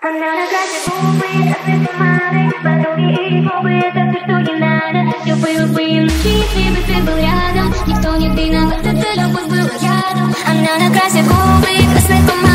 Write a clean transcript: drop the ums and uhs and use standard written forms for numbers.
Она накрасит губы, красной помадой, подруги и губы, это все, что ей надо. Теплые ночи, если бы ты был рядом, никто не виноват, эта любовь была ядом. Она накрасит губы, красной помадой.